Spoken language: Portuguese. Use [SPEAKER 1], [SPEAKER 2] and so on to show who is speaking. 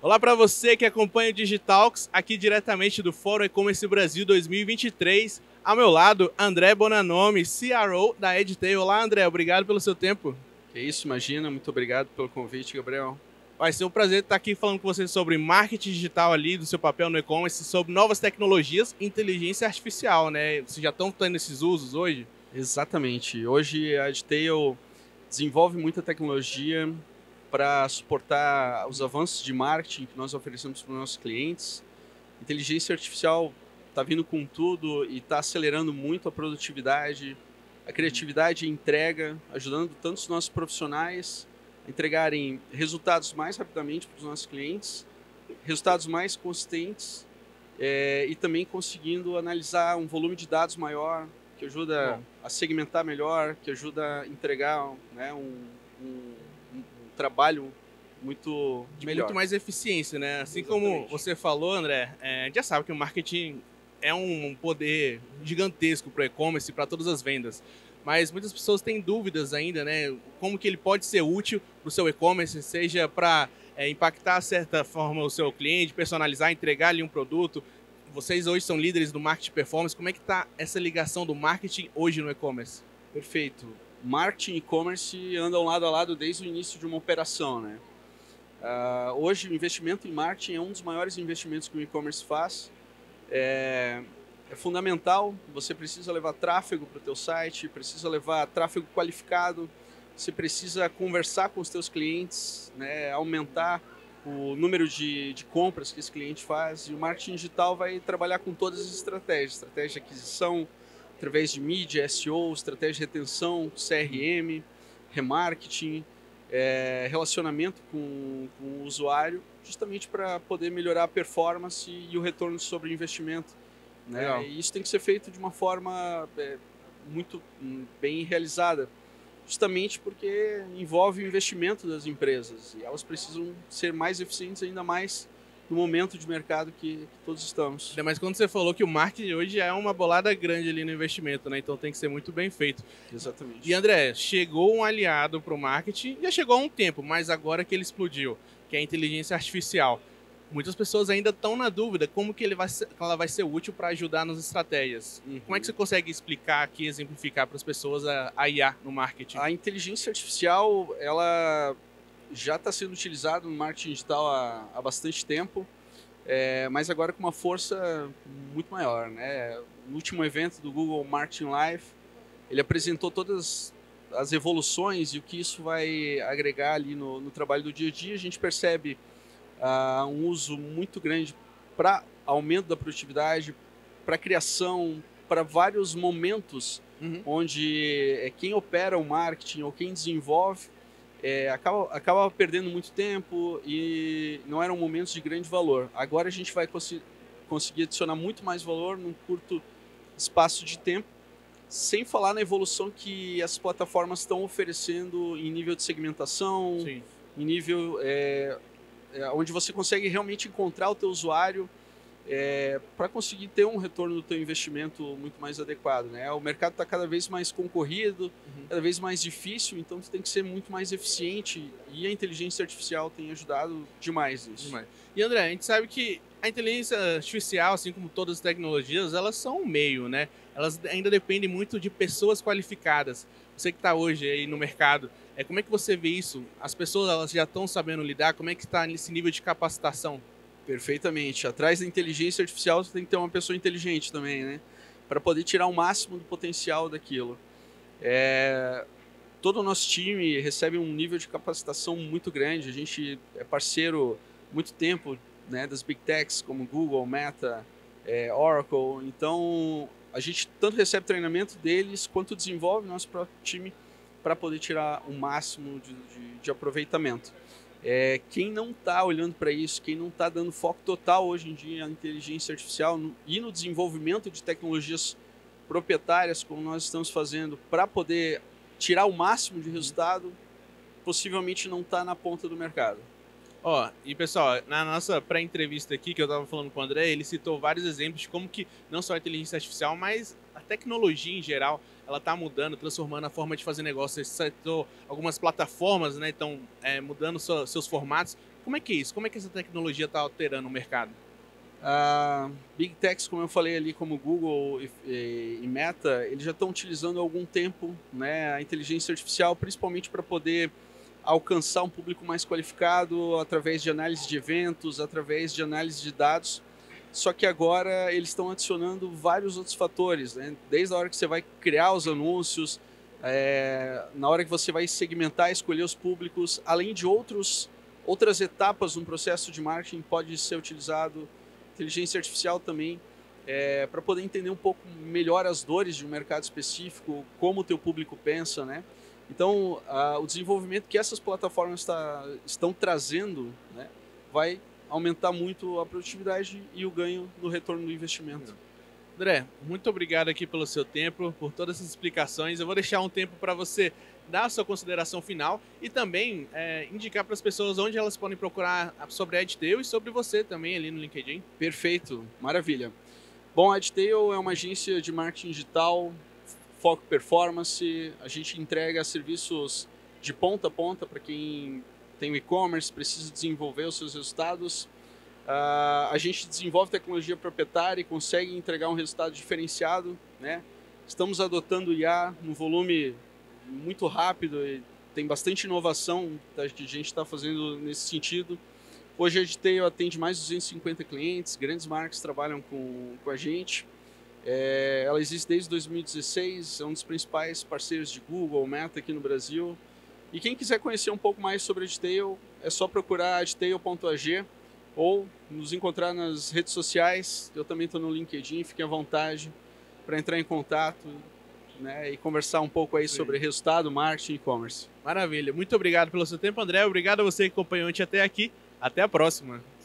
[SPEAKER 1] Olá para você que acompanha o Digitalks, aqui diretamente do Fórum E-Commerce Brasil 2023. Ao meu lado, André Bonanomi, CRO da EdTail. Olá, André, obrigado pelo seu tempo.
[SPEAKER 2] Que isso, imagina. Muito obrigado pelo convite, Gabriel.
[SPEAKER 1] Vai ser um prazer estar aqui falando com você sobre marketing digital ali, do seu papel no e-commerce, sobre novas tecnologias e inteligência artificial, né? Vocês já estão tendo esses usos hoje?
[SPEAKER 2] Exatamente. Hoje a EdTail desenvolve muita tecnologia para suportar os avanços de marketing que nós oferecemos para os nossos clientes. Inteligência artificial está vindo com tudo e está acelerando muito a produtividade, a criatividade e a entrega, ajudando tanto os nossos profissionais a entregarem resultados mais rapidamente para os nossos clientes, resultados mais consistentes e também conseguindo analisar um volume de dados maior, que ajuda a segmentar melhor, que ajuda a entregar, né, um trabalho muito melhor.
[SPEAKER 1] Muito mais eficiência, né? Assim
[SPEAKER 2] Exatamente.
[SPEAKER 1] como você falou, André, a gente já sabe que o marketing é um poder gigantesco para o e-commerce, para todas as vendas. Mas muitas pessoas têm dúvidas ainda, né? Como que ele pode ser útil para o seu e-commerce, seja para impactar, de certa forma, o seu cliente, personalizar, entregar ali um produto. Vocês hoje são líderes do marketing performance. Como é que está essa ligação do marketing hoje no e-commerce?
[SPEAKER 2] Perfeito. Marketing e e-commerce andam lado a lado desde o início de uma operação, né? Hoje, o investimento em marketing é um dos maiores investimentos que o e-commerce faz. É fundamental, você precisa levar tráfego para o teu site, precisa levar tráfego qualificado, você precisa conversar com os teus clientes, né, aumentar o número de compras que esse cliente faz, e o marketing digital vai trabalhar com todas as estratégias, estratégia de aquisição, através de mídia, SEO, estratégia de retenção, CRM, remarketing, relacionamento com o usuário, justamente para poder melhorar a performance e o retorno sobre o investimento. Né? E isso tem que ser feito de uma forma muito bem realizada, justamente porque envolve o investimento das empresas e elas precisam ser mais eficientes ainda mais no momento de mercado que todos estamos.
[SPEAKER 1] Mas quando você falou que o marketing hoje é uma bolada grande ali no investimento, né? Então tem que ser muito bem feito.
[SPEAKER 2] Exatamente.
[SPEAKER 1] E André, chegou um aliado para o marketing, já chegou há um tempo, mas agora que ele explodiu, que é a inteligência artificial. Muitas pessoas ainda estão na dúvida como que ela vai ser útil para ajudar nas estratégias. Como é que você consegue explicar aqui, exemplificar para as pessoas a IA no marketing?
[SPEAKER 2] A inteligência artificial, ela já está sendo utilizada no marketing digital há bastante tempo, mas agora com uma força muito maior, né? No último evento do Google Marketing Live, ele apresentou todas as evoluções e o que isso vai agregar ali no trabalho do dia a dia. A gente percebe um uso muito grande para aumento da produtividade, para criação, para vários momentos onde quem opera o marketing ou quem desenvolve acaba perdendo muito tempo e não eram momentos de grande valor. Agora a gente vai conseguir adicionar muito mais valor num curto espaço de tempo, sem falar na evolução que as plataformas estão oferecendo em nível de segmentação,
[SPEAKER 1] Sim.
[SPEAKER 2] em nível onde você consegue realmente encontrar o teu usuário para conseguir ter um retorno do teu investimento muito mais adequado, né? O mercado está cada vez mais concorrido, cada vez mais difícil, então você tem que ser muito mais eficiente e a inteligência artificial tem ajudado demais nisso.
[SPEAKER 1] E André, a gente sabe que a inteligência artificial, assim como todas as tecnologias, elas são um meio, né? Elas ainda dependem muito de pessoas qualificadas. Você que está hoje aí no mercado, como é que você vê isso? As pessoas elas já estão sabendo lidar? Como é que está nesse nível de capacitação?
[SPEAKER 2] Perfeitamente. Atrás da inteligência artificial você tem que ter uma pessoa inteligente também, né? Para poder tirar o máximo do potencial daquilo. Todo o nosso time recebe um nível de capacitação muito grande. A gente é parceiro há muito tempo, né, das Big Techs como Google, Meta, Oracle. Então a gente tanto recebe treinamento deles quanto desenvolve nosso próprio time para poder tirar o máximo de aproveitamento. Quem não está olhando para isso, quem não está dando foco total hoje em dia na inteligência artificial e no desenvolvimento de tecnologias proprietárias, como nós estamos fazendo, para poder tirar o máximo de resultado, possivelmente não está na ponta do mercado.
[SPEAKER 1] E pessoal, na nossa pré-entrevista aqui, que eu estava falando com o André, ele citou vários exemplos de como que não só a inteligência artificial, mas a tecnologia em geral, ela está mudando, transformando a forma de fazer negócio. Você citou algumas plataformas, né, estão mudando seus formatos. Como é que é isso? Como é que essa tecnologia está alterando o mercado?
[SPEAKER 2] Big Techs, como eu falei ali, como Google e Meta, eles já estão utilizando há algum tempo, né, a inteligência artificial, principalmente para poder alcançar um público mais qualificado através de análise de eventos, através de análise de dados. Só que agora eles estão adicionando vários outros fatores, né? Desde a hora que você vai criar os anúncios, na hora que você vai segmentar, escolher os públicos, além de outras etapas no processo de marketing, pode ser utilizado inteligência artificial também, para poder entender um pouco melhor as dores de um mercado específico, como o teu público pensa, né? Então, o desenvolvimento que essas plataformas estão trazendo, né, vai aumentar muito a produtividade e o ganho no retorno do investimento.
[SPEAKER 1] André, muito obrigado aqui pelo seu tempo, por todas essas explicações. Eu vou deixar um tempo para você dar a sua consideração final e também indicar para as pessoas onde elas podem procurar sobre a Adtail e sobre você também ali no LinkedIn.
[SPEAKER 2] Perfeito, maravilha. Bom, a Adtail é uma agência de marketing digital, foco performance. A gente entrega serviços de ponta a ponta para quem tem o e-commerce, precisa desenvolver os seus resultados. A gente desenvolve tecnologia proprietária e consegue entregar um resultado diferenciado, né? Estamos adotando IA num volume muito rápido e tem bastante inovação que a gente está fazendo nesse sentido. Hoje a Adtail atende mais de 250 clientes, grandes marcas trabalham com a gente. Ela existe desde 2016, é um dos principais parceiros de Google, Meta aqui no Brasil. E quem quiser conhecer um pouco mais sobre a Adtail, é só procurar adtail.ag ou nos encontrar nas redes sociais. Eu também estou no LinkedIn, fiquem à vontade para entrar em contato, né, e conversar um pouco aí sobre resultado, marketing e e-commerce.
[SPEAKER 1] Maravilha. Muito obrigado pelo seu tempo, André. Obrigado a você que acompanhou a gente até aqui. Até a próxima.